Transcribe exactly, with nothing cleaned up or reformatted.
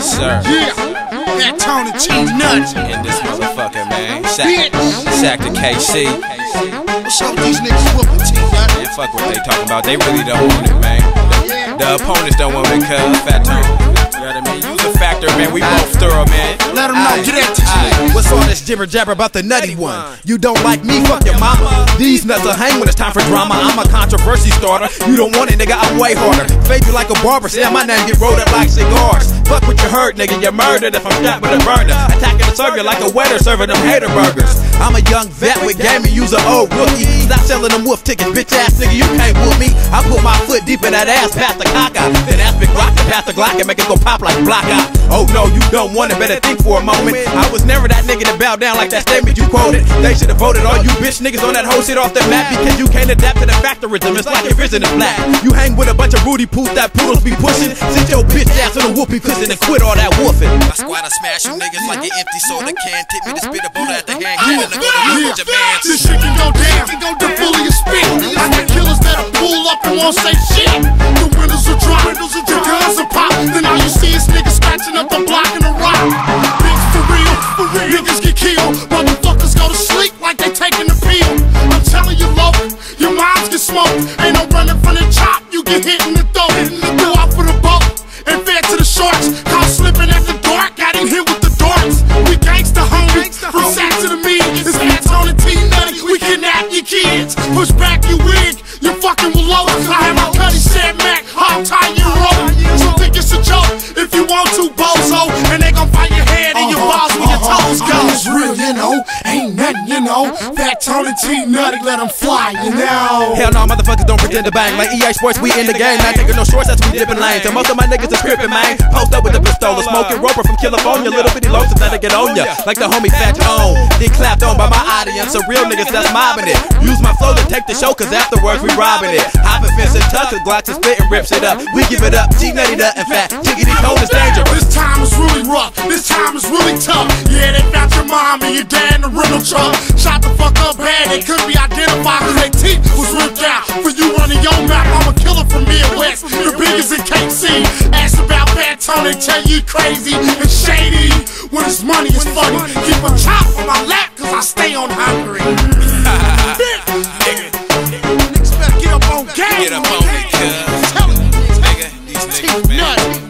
Yes, sir. Yeah. That Tony T nuts. In this motherfucker, man. Shaq, Shaq to K C. What's up with these niggas whooping T nut? Man, fuck what they talking about. They really don't want it, man. The opponents don't want it, cuz. Fat Tony. You know what I mean? Use a factor, man. We both thorough, man. Let them know. Get that shit. What's all this jibber jabber about the nutty one? You don't like me? Fuck your mama. These nuts will hang when it's time for drama. I'm a controversy starter. You don't want it, nigga. I'm way harder. Fade you like a barber. Say my name get rolled up like cigars. Fuck what you heard, nigga. You're murdered if I'm strapped with a burner. Attacking the server like a waiter serving them hater burgers. I'm a young vet with game and use an old rookie. Stop selling them wolf tickets, bitch ass nigga. You can't whoop me. I put my foot deep in that ass past the cock out. Then ask Big Rock to pass the Glock and make it go pop like block out. Oh no, you don't want it. Better think for a moment. I was never that nigga to bow down like that statement you quoted. They should have voted all you bitch niggas on that whole shit off the map because you can't adapt to the factorism. It's like your vision is black. You hang with a bunch of Rudy Poots that poodles be pushing. Sit your bitch ass on a whoopee cushion and quit all that woofing. My squad, I smash you niggas like an empty soda can. Tip me to spit a boulder at the hand. Killing the go to your man. This shit can go down. The bully is spit. I got killers that'll pull up and won't say shit. The windows are drop. The guns are pop. Then all you see is niggas scratching up the block in the rock. Bitch, for real. For real. Niggas get killed. Motherfuckers go to sleep like they taking a pill. I'm telling you, low. Your moms get smoked. Ain't no running from the chop. You get hit in the throat. Go out for the boat and fed to the shorts. Caught slipping at the dark. Got him hit with the darts. We gangsta homies. From Sack to the meat. It's Fat Tony T nutty. We kidnap your kids. Push back your wig. You're fucking with low. I have my cutty said Mac. Hog tie you roll. So think it's a joke. If you want to, bozo. And they gon' fight your head and your balls where your toes go. It's real, you know. Ain't nothing, you know. Fat Tony T nutty. Let him fly, you know. Hell no, motherfuckers don't pretend to bang. Like E A Sports, we in the game. Not taking no shorts, that's we dipping lanes. And most of my niggas is crippin', man. Post up with the pistola, smoking roper from California. Little bitty low since I get on ya. Like the homie Fat Tone. Get clapped on by my audience. So real niggas that's mobbing it. Use my flow to take the show, cause afterwards we robbing it. Hopping fence and tuck, cause Glocks is spit and rip shit up. We give it up, T nutty nut and Fat. Tiggity cold is dangerous. This time is really rough. This time is really tough. Yeah, they found your mom and your dad in the rental truck. Shot the fuck up bad. They couldn't be identified cause their teeth was ripped out. For you running your mouth, I'm a killer from Midwest. The biggest in K C. Ask about Fat Tony, tell you crazy and shady. When it's money, it's funny. Keep a chop on my lap cause I stay on hungry. Niggas better get up on game. Get up on me, cuz. Tell it. Nigga, these niggas, man.